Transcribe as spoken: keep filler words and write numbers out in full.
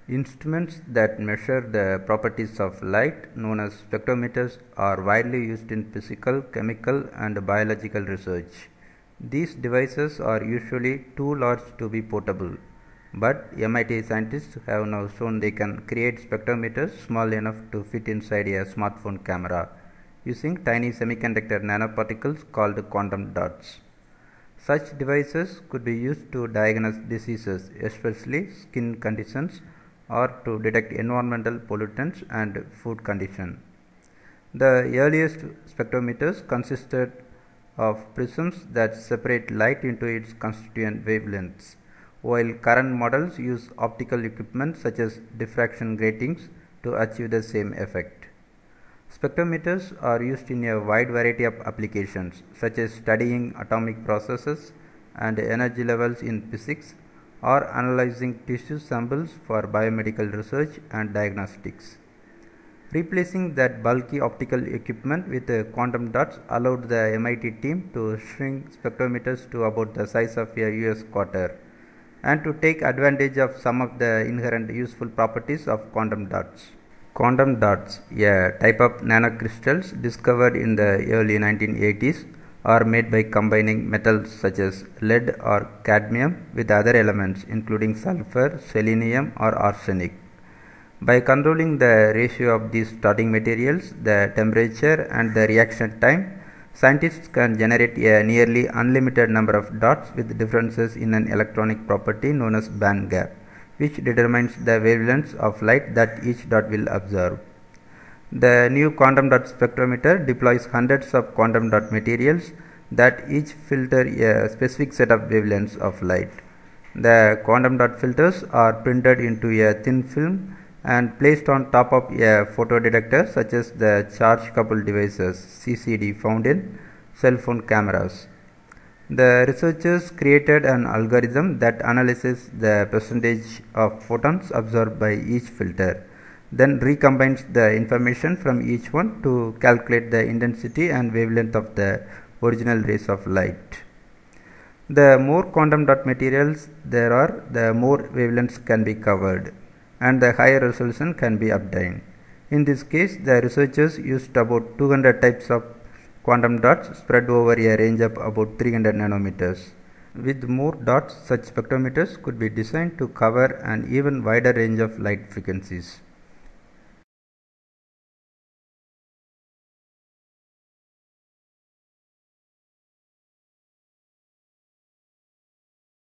Instruments that measure the properties of light, known as spectrometers, are widely used in physical, chemical, and biological research. These devices are usually too large to be portable, but M I T scientists have now shown they can create spectrometers small enough to fit inside a smartphone camera using tiny semiconductor nanoparticles called quantum dots. Such devices could be used to diagnose diseases, especially skin conditions, or to detect environmental pollutants and food condition. The earliest spectrometers consisted of prisms that separate light into its constituent wavelengths, while current models use optical equipment such as diffraction gratings to achieve the same effect. Spectrometers are used in a wide variety of applications, such as studying atomic processes and energy levels in physics, or analyzing tissue samples for biomedical research and diagnostics. Replacing that bulky optical equipment with quantum dots allowed the M I T team to shrink spectrometers to about the size of a U S quarter and to take advantage of some of the inherent useful properties of quantum dots. Quantum dots, a type of nanocrystals discovered in the early nineteen eighties, are made by combining metals such as lead or cadmium with other elements including sulfur, selenium, or arsenic. By controlling the ratio of these starting materials, the temperature, and the reaction time, scientists can generate a nearly unlimited number of dots with differences in an electronic property known as bandgap, which determines the wavelengths of light that each dot will absorb. The new quantum dot spectrometer deploys hundreds of quantum dot materials that each filter a specific set of wavelengths of light. The quantum dot filters are printed into a thin film and placed on top of a photodetector such as the charge coupled devices C C D found in cell phone cameras. The researchers created an algorithm that analyzes the percentage of photons absorbed by each filter, then recombines the information from each one to calculate the intensity and wavelength of the original rays of light. The more quantum dot materials there are, the more wavelengths can be covered, and the higher resolution can be obtained. In this case, the researchers used about two hundred types of quantum dots spread over a range of about three hundred nanometers. With more dots, such spectrometers could be designed to cover an even wider range of light frequencies.